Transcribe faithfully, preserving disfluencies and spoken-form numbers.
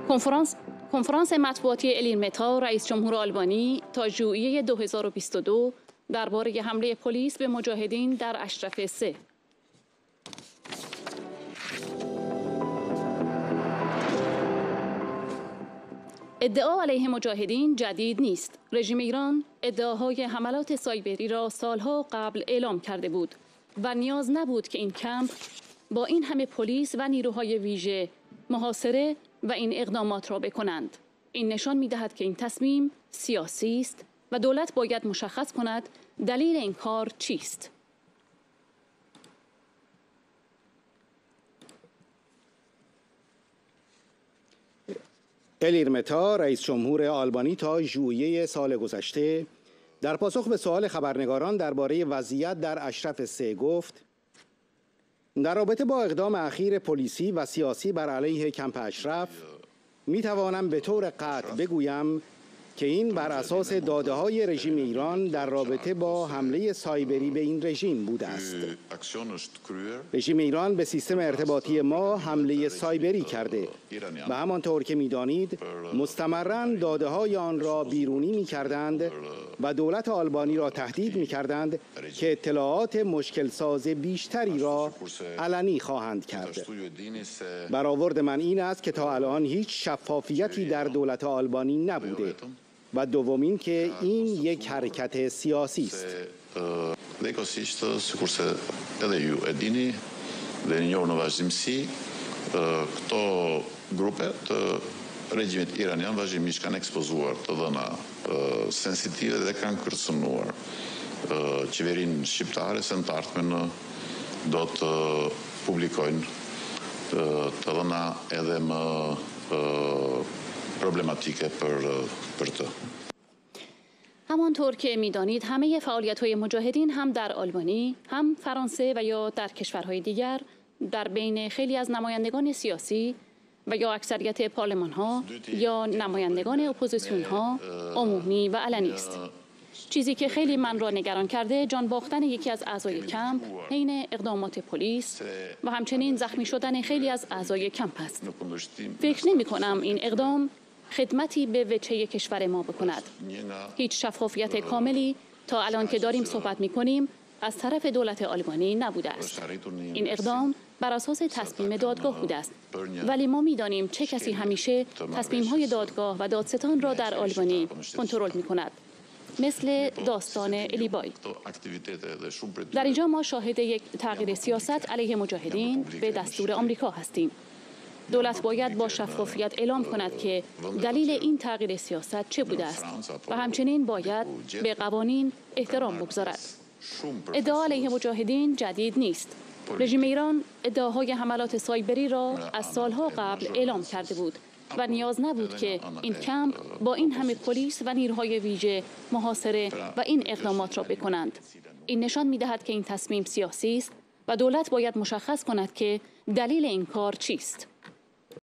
کنفرانس کنفرانس مطبوعاتی الیر متا رئیس جمهور آلبانی تا ژوئیه دو هزار و بیست و دو درباره حمله پلیس به مجاهدین در اشرف سه. ادعا علیه مجاهدین جدید نیست. رژیم ایران ادعاهای حملات سایبری را سالها قبل اعلام کرده بود و نیاز نبود که این کمپ با این همه پلیس و نیروهای ویژه محاصره و این اقدامات را بکنند. این نشان می‌دهد که این تصمیم سیاسی است و دولت باید مشخص کند دلیل این کار چیست. الیر متا رئیس جمهور آلبانی تا ژوئیه سال گذشته در پاسخ به سوال خبرنگاران درباره وضعیت در اشرف سه گفت: در رابطه با اقدام اخیر پلیسی و سیاسی بر علیه کمپ اشرف می توانم به طور قطع بگویم که این بر اساس داده‌های رژیم ایران در رابطه با حمله سایبری به این رژیم بوده است. رژیم ایران به سیستم ارتباطی ما حمله سایبری کرده و همانطور که می‌دانید مستمراً داده‌های آن را بیرونی می‌کردند و دولت آلبانی را تهدید می‌کردند که اطلاعات مشکل ساز بیشتری را علنی خواهند کرد. برآورد من این است که ta الان هیچ شفافیتی در دولت آلبانی نبوده و دومین که این یک حرکت سیاسی است. Regjimit iranian vazhdimisht kanë ekspozuar të dhëna sensitive dhe kanë kërcënuar qeverinë shqiptare se në të ardhmen do të publikojnë të dhëna edhe më problematike për për të. همانطور که می‌دانید همه فعالیت‌های مجاهدین هم در آلبانی، هم فرانسه و یا در کشورهای دیگر در بین خیلی از نمایندگان سیاسی و یا اکثریت پارلمان‌ها یا نمایندگان اپوزیسیون‌ها عمومی و علنی است. چیزی که خیلی من را نگران کرده جان باختن یکی از اعضای کمپ حین اقدامات پلیس و همچنین زخمی شدن خیلی از اعضای کمپ است. فکر نمی‌کنم این اقدام خدمتی به وجهه کشور ما بکند. هیچ شفافیت کاملی تا الان که داریم صحبت می‌کنیم از طرف دولت آلبانی نبوده است. این اقدام بر اساس تصمیم دادگاه بوده است، ولی ما می‌دانیم چه کسی همیشه تصمیم‌های دادگاه و دادستان را در آلبانی کنترل می‌کند، مثل داستان الیبای. در اینجا ما شاهد یک تغییر سیاست علیه مجاهدین به دستور آمریکا هستیم. دولت باید با شفافیت اعلام کند که دلیل این تغییر سیاست چه بوده است و همچنین باید به قوانین احترام بگذارد. ادعا علیه مجاهدین جدید نیست. رژیم ایران ادعاهای حملات سایبری را از سالها قبل اعلام کرده بود و نیاز نبود که این کمپ با این همه پلیس و نیروهای ویژه محاصره و این اقدامات را بکنند. این نشان می‌دهد که این تصمیم سیاسی است و دولت باید مشخص کند که دلیل این کار چیست.